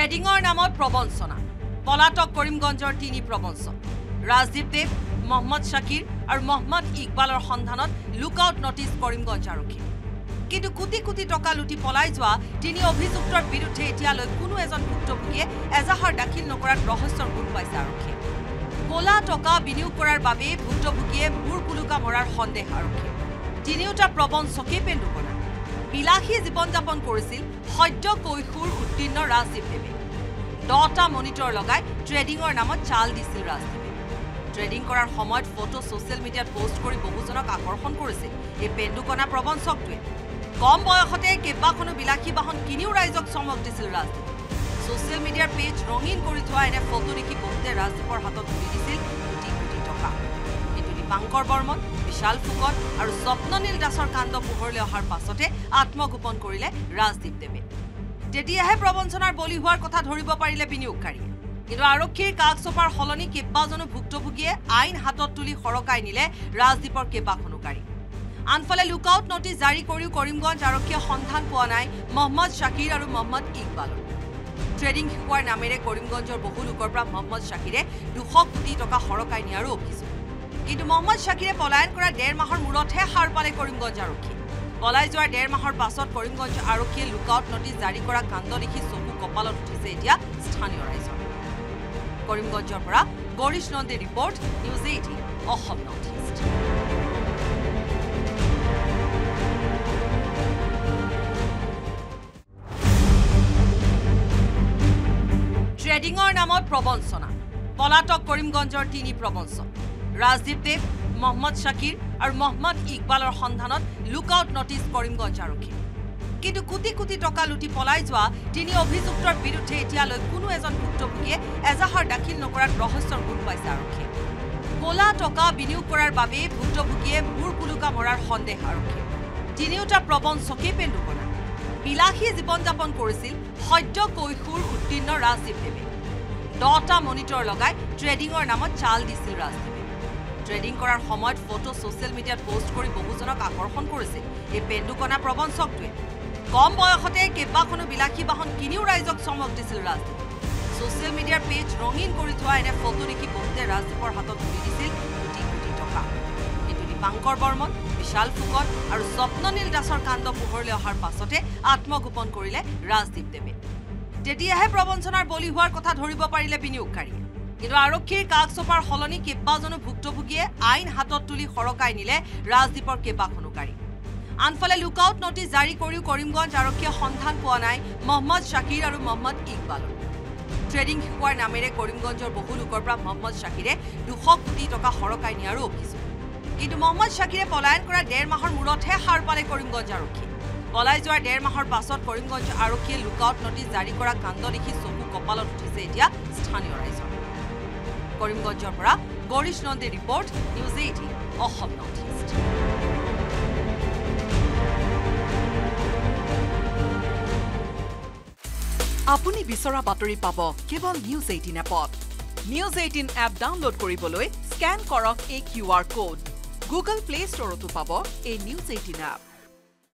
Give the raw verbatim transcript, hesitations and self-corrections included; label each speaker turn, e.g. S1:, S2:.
S1: ট্ৰেডিংৰ নামত প্ৰবঞ্চনা পলাতক কৰিমগঞ্জৰ তিনি প্ৰবঞ্চক ৰাজদীপ দেৱ মোহাম্মদ শাকিৰ আৰু মোহাম্মদ ইকবালৰ সন্ধানত লুকআউট নটিছ কৰিমগঞ্জ আৰক্ষী কিন্তু কোটি কোটি টকা লুটি পলাই যোৱা তিনি অভিযুক্তৰ বিৰুদ্ধে এতিয়ালৈ কোনো এজন ভুক্তভোগীয়ে এজাহাৰ দাখিল নকৰাত ৰহস্যৰ গুণ পাইছে আৰক্ষী কলা টকা বিনিয়োগ কৰাৰ বাবে ভুক্তভোগীয়ে মূৰ কুলুকা মৰাৰ সন্দেহ আৰক্ষী তিনিওটা প্ৰবঞ্চকে পেণ্ডুকনা বিলাসী জীৱন যাপন কৰিছিল সদ্য কৈশোৰ উত্তীৰ্ণ ৰাজদীপ দেৱে দহটা মনিটৰ লগাই ট্ৰেডিংৰ নামত চাল দিছিল ৰাজদীপে ট্ৰেডিং কৰাৰ সময়ত ফটো ছ'চিয়েল মিডিয়াত পোষ্ট কৰি বহুজনক আকৰ্ষণ কৰিছিল এই পেণ্ডুকনা প্ৰবঞ্চকটোৱে কম বয়সতে কেইবাখনো বিলাসী বাহন কিনিও ৰাইজক চমক দিছিল ৰাজদীপে ছ'চিয়েল মিডিয়াৰ পেজ ৰঙীন কৰি থোৱা এনে ফটো দেখি বহুতে ৰাজদীপৰ হাতত তুলি দিছিল কোটি কোটি টকা কিন্তু দীপাংকৰ বৰ্মন বিশাল ফুকন আৰু স্বপ্ননীল দাসৰ কাণ্ড পোহৰলৈ অহাৰ পাছতে আত্মগোপন কৰিলে ৰাজদীপ দেৱে তেতিয়াহে প্ৰবঞ্চনাৰ বলি হোৱাৰ কথা ধৰিব পাৰিলে বিনিয়োগকাৰীয়ে কিন্তু আৰক্ষীৰ কাষ চপাৰ সলনি কেইবাজনো ভুক্তভোগীয়ে আইন হাতত তুলি সৰকাই নিলে ৰাজদীপৰ কেইবাখনো গাড়ী আনফালে লুকআউট নটিছ জাৰি কৰিও কৰিমগঞ্জ আৰক্ষীয়ে সন্ধান পোৱা নাই মোহাম্মদ শাকিৰ আৰু মোহাম্মদ ইকবালৰ ট্ৰেডিং শিকোৱাৰ নামেৰে কৰিমগঞ্জৰ বহু লোকৰ পৰা মোহাম্মদ শাকিৰে দুশ কোটি টকা সৰকাই নিয়াৰো অভিযোগ কিন্তু মোহাম্মদ শাকিৰে পলায়ন কৰা ডেৰ মাহৰ মূৰতহে সাৰ পালে কৰিমগঞ্জ আৰক্ষী পলাই যোৱাৰ ডেৰ মাহৰ পাছত কৰিমগঞ্জ আৰক্ষীয়ে লুকআউট নটিছ জাৰি কৰা কাণ্ড দেখি চকু কপালত উঠিছে এতিয়া স্থানীয় ৰাইজৰ কৰিমগঞ্জৰ পৰা গৰিশ নন্দীৰ report news eighteen Assam north east ট্ৰেডিংৰ নামত প্ৰবঞ্চনা পলাতক কৰিমগঞ্জৰ তিনি প্ৰবঞ্চক ৰাজদীপ দেৱ মোহাম্মদ শাকিৰ আৰু মোহাম্মদ ইকবালৰ সন্ধানত লুকআউট নটিছ কৰিমগঞ্জ আৰক্ষী কিন্তু কোটি কোটি টকা লুটি পলাই যোৱা তিনি অভিযুক্তৰ বিৰুদ্ধে এতিয়ালৈ কোনো এজন ভুক্তভোগীয়ে এজাহাৰ দাখিল নকৰাত ৰহস্যৰ গুণ পাইছে আৰক্ষী কলা টকা বিনিয়োগ কৰাৰ বাবে ভুক্তভোগীয়ে মূৰ কুলুকা মৰাৰ সন্দেহ আৰক্ষী তিনিওটা প্ৰবঞ্চকে পেণ্ডুকনা বিলাসী জীৱন যাপন কৰিছিল সদ্য কৈশোৰ উত্তীৰ্ণ ৰাজদীপ দেৱে দহটা মনিটৰ লগাই ট্ৰেডিংৰ নামত চাল দিছিল ৰাজদীপে ট্ৰেডিং কৰাৰ সময়ত ফটো ছ'চিয়েল মিডিয়াত পোষ্ট কৰি বহুজনক আকৰ্ষণ কৰিছিল এই পেণ্ডুকনা প্ৰবঞ্চকটোৱে কম বয়সতে কেইবাখনো বিলাসী বাহন কিনিও ৰাইজক চমক দিছিল ৰাজদীপে ছ'চিয়েল মিডিয়াৰ পেজ ৰঙীন কৰি থোৱা এনে ফটো দেখি বহুতে ৰাজদীপৰ হাতত তুলি দিছিল কোটি কোটি টকা কিন্তু দীপাংকৰ বৰ্মন বিশাল ফুকন আৰু স্বপ্ননীল দাসৰ কাণ্ড পোহৰলৈ অহাৰ পাছতে আত্মগোপন কৰিলে ৰাজদীপ দেৱে তেতিয়াহে প্ৰবঞ্চনাৰ বলি হোৱাৰ কথা ধৰিব পাৰিলে বিনিয়োগকাৰীয়ে কিন্তু আৰক্ষীৰ কাষ চপাৰ সলনি কেইবাজনো ভুক্তভোগীয়ে আইন হাতত তুলি সৰকাই নিলে ৰাজদীপৰ কেইবাখনো গাড়ী আনফালে লুকআউট নটিছ জাৰি কৰিও কৰিমগঞ্জ আৰক্ষীয়ে সন্ধান পোৱা নাই মোহাম্মদ শাকিৰ আৰু মোহাম্মদ ইকবালৰ ট্ৰেডিং শিকোৱাৰ নামেৰে কৰিমগঞ্জৰ বহু লোকৰ পৰা মোহাম্মদ শাকিৰে দুশ কোটি টকা সৰকাই নিয়াৰো অভিযোগ কিন্তু মোহাম্মদ শাকিৰে পলায়ন কৰা ডেৰ মাহৰ মূৰতহে সাৰ পালে কৰিমগঞ্জ আৰক্ষী পলাই যোৱাৰ ডেৰ মাহৰ পাছত কৰিমগঞ্জ আৰক্ষীয়ে লুকআউট নটিছ জাৰি কৰা কাণ্ড দেখি চকু কপালত উঠিছে এতিয়া স্থানীয় ৰাইজৰ কৰিমগঞ্জৰ পৰা গৰিশ নন্দীৰ report news eighteen Assam north east
S2: আপুনি বিচৰা বাতৰি পাব কেৱল নিউজ এইটিন এপত নিউজ এইটিন এপ ডাউনলোড কৰিবলৈ স্কেন কৰক এই Q R code Google play ষ্টৰতো পাব এই নিউজ এইটিন এপ